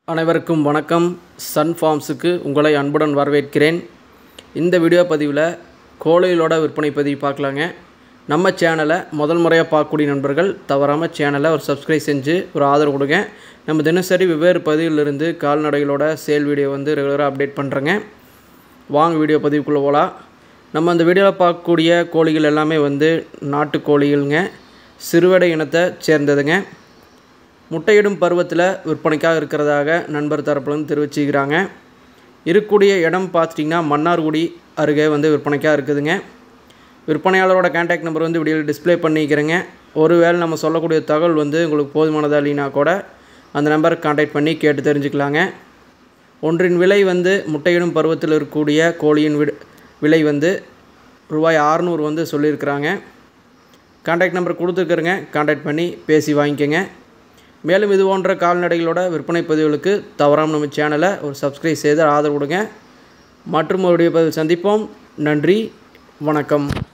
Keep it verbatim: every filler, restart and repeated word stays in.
அனைவருக்கும் வணக்கம். சன் ஃபார்ம்ஸுக்கு உங்களை அன்புடன் வரவேற்கிறேன். இந்த வீடியோ பதிவில் கோழிகளோட விற்பனை பதிவு பார்க்கலாங்க. நம்ம சேனலை முதல் முறையாக பார்க்கக்கூடிய நண்பர்கள் தவறாமல் சேனலை ஒரு சப்ஸ்கிரைப் செஞ்சு ஒரு ஆதரவு கொடுங்க. நம்ம தினசரி வெவ்வேறு பதிவிலிருந்து கால்நடைகளோட சேல் வீடியோ வந்து ரெகுலராக அப்டேட் பண்ணுறேங்க. வாங்க வீடியோ பதிவுக்குள்ளே போகலாம். நம்ம அந்த வீடியோவில் பார்க்கக்கூடிய கோழிகள் எல்லாமே வந்து நாட்டு கோழிகள்ங்க, சிறுவடை இனத்தை சேர்ந்ததுங்க. முட்டையிடும் பருவத்தில் விற்பனைக்காக இருக்கிறதாக நண்பர் தரப்புலேருந்து தெரிவிச்சுக்கிறாங்க. இருக்கக்கூடிய இடம் பார்த்துட்டிங்கன்னா மன்னார்குடி அருகே வந்து விற்பனைக்காக இருக்குதுங்க. விற்பனையாளரோட கான்டாக்ட் நம்பர் வந்து வீடியோவில் டிஸ்பிளே பண்ணிக்கிறேங்க. ஒருவேளை நம்ம சொல்லக்கூடிய தகவல் வந்து உங்களுக்கு போதுமானதா இல்லைனா கூட அந்த நம்பருக்கு கான்டாக்ட் பண்ணி கேட்டு தெரிஞ்சுக்கலாங்க. ஒன்றின் விலை வந்து முட்டையிடும் பருவத்தில் இருக்கக்கூடிய கோழியின் விலை வந்து ரூபாய் அறுநூறு வந்து சொல்லியிருக்கிறாங்க. கான்டாக்ட் நம்பர் கொடுத்துருக்குறேங்க, கான்டாக்ட் பண்ணி பேசி வாங்கிக்கோங்க. மேலும் இது போன்ற கால்நடைகளோட விற்பனை பதிவுகளுக்கு தவறாமல் நம்ம சேனலை ஒரு சப்ஸ்கிரைப் செய்து ஆதரவு கொடுங்க. மற்றும் ஒரு வீடியோ பதிவில் சந்திப்போம். நன்றி, வணக்கம்.